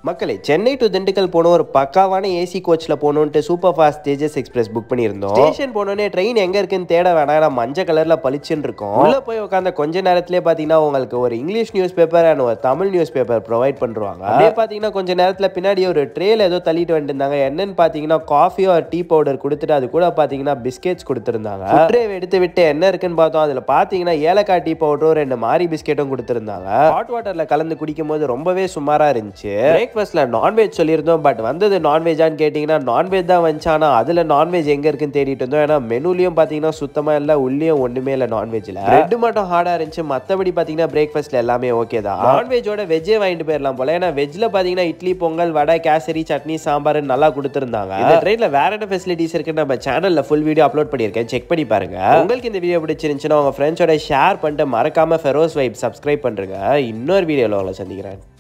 மக்களே சென்னை டு திண்டுக்கல் போனோம் ஒரு பக்காவான ஏசி கோச்ல போகணுன்ட்டு super fast Tejas express book பண்ணியிருந்தோம். ஸ்டேஷன் போனோடனே ட்ரெயின் எங்க இருக்குன்னு தேட வேணாம், மஞ்சள் கலர்ல பளிச்சுன்னு இருக்கும். உள்ள போய் உட்காந்த கொஞ்ச நேரத்திலே பாத்தீங்கன்னா உங்களுக்கு ஒரு இங்கிலீஷ் நியூஸ் பேப்பர் அண்ட் ஒரு தமிழ் நியூஸ் பேப்பர் ப்ரொவைட் பண்றாங்க. அதே பாத்தீங்கன்னா கொஞ்ச நேரத்துல பின்னாடி ஒரு ட்ரேல ஏதோ தள்ளிட்டு வந்துருந்தாங்க. என்னன்னு பாத்தீங்கன்னா காஃபியோ டீ பவுடர் கொடுத்துட்டு அது கூட பாத்தீங்கன்னா பிஸ்கெட்ஸ் கொடுத்துருந்தாங்க. ட்ரே எடுத்து விட்டு என்ன இருக்குன்னு பார்த்தோம். அதுல பாத்தீங்கன்னா ஏலக்காய் டீ பவுடரும் 2 மாரி பிஸ்கெட்டும் கொடுத்துருந்தாங்க. ஹாட் வாட்டர்ல கலந்து குடிக்கும் போது ரொம்பவே சுமாரா இருந்துச்சு. பிரேக்ஃபாஸ்ட்ல நான்வெஜ் சொல்லியிருந்தோம், பட் வந்தது நான்வெஜ்ஜான்னு கேட்டிங்கன்னா நான்வெஜ் தான் வந்துச்சு. ஆனால் அதில் நான்வெஜ் எங்கே இருக்குன்னு தேடிட்டு இருந்தோம். ஏன்னா மெனுலையும் பார்த்தீங்கன்னா சுத்தமாக இல்லை, உள்ளேயும் ஒன்றுமே இல்லை நான்வெஜ்ஜில். பிரெட் மட்டும் ஹார்டாக இருந்துச்சு, மற்றபடி பார்த்தீங்கன்னா பிரேக்ஃபாஸ்ட்டில் எல்லாமே ஓகே தான். நான்வெஜ்ஜோட வெஜ்ஜே வாங்கிட்டு போயிடலாம் போல. ஏன்னா வெஜ்ஜில் பார்த்தீங்கன்னா இட்லி, பொங்கல், வடை, கேசரி, சட்னி, சாம்பார் நல்லா கொடுத்துருந்தாங்க. இந்த ட்ரெயினில் வேற என்ன ஃபெசிலிட்டிஸ் இருக்குன்னு நம்ம சேனலில் ஃபுல் வீடியோ அப்லோட் பண்ணியிருக்கேன், செக் பண்ணி பாருங்க. உங்களுக்கு இந்த வீடியோ பிடிச்சிருந்துச்சுன்னா உங்கள் ஃப்ரெண்ட்ஸோட ஷேர் பண்ணிட்டு மறக்காம ஃபெரோஸ் வைப் சப்ஸ்கிரைப் பண்ணுங்க. இன்னொரு வீடியோவில் உங்களை சந்திக்கிறேன்.